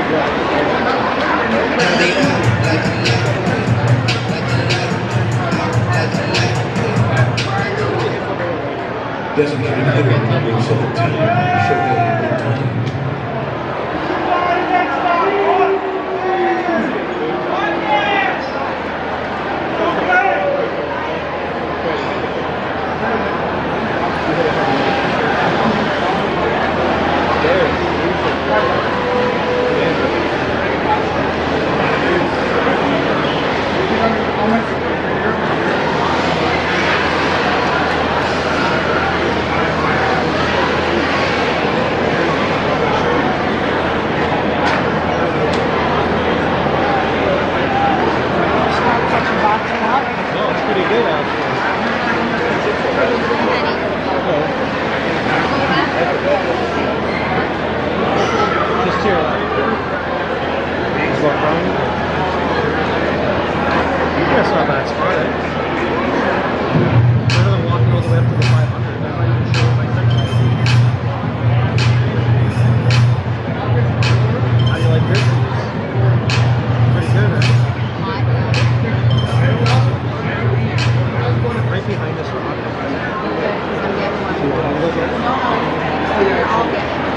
Designated hitter number 17, Shohei Ohtani. That's not bad spot, eh? Better than walking all the way up to the 500. That might even show my section. How do you like this? Pretty good, eh? Right behind this rock. Do you want to look at it? I'll get it.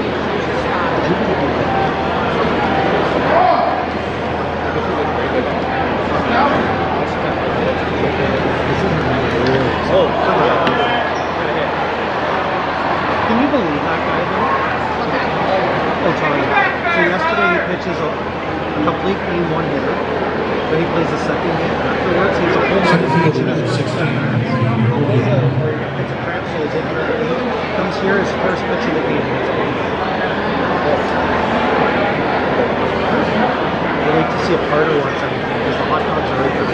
Oh, come on. Can you believe that guy though? Ohtani. So yesterday he pitches a complete game one hitter. Then he plays the second game afterwards. He's a home run for each of them. 16. It's a crap show. He's in for the game. Comes here his first pitch of the game. I like to see a Carter watch anything because the hot dogs are right for me.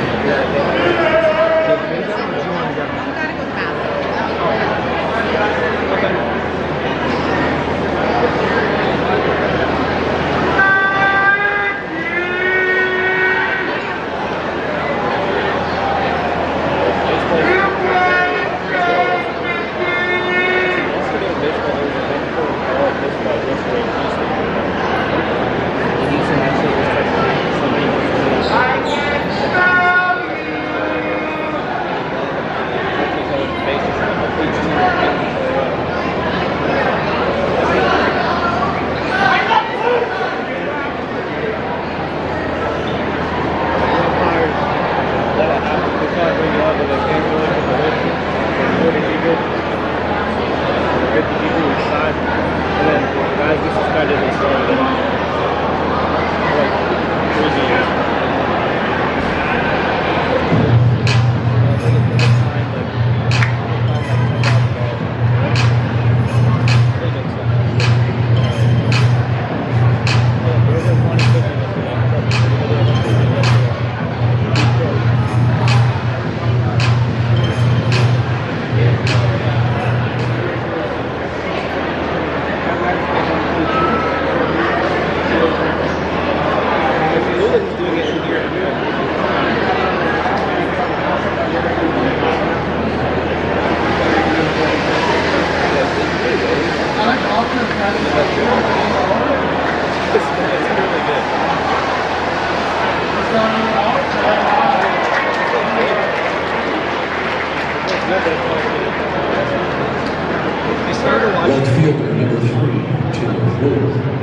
Left fielder number 3, Tim Wolf.